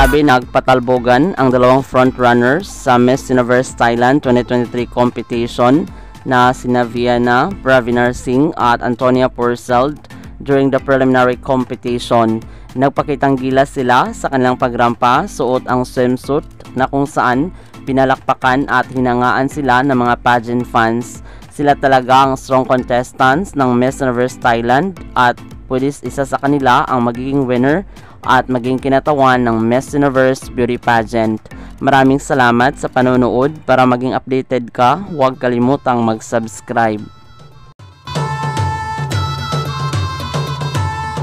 Grabe, nagpatalbogan ang dalawang frontrunners sa Miss Universe Thailand 2023 competition na sina Viana Pravinar Singh at Antonia Purcell. During the preliminary competition, nagpakitang gilas sila sa kanilang pagrampa, suot ang swimsuit na kung saan pinalakpakan at hinangaan sila ng mga pageant fans. Sila talaga ang strong contestants ng Miss Universe Thailand at pwede isa sa kanila ang magiging winner at maging kinatawan ng Miss Universe Beauty Pageant. Maraming salamat sa panonood. Para maging updated ka, huwag kalimutang mag-subscribe.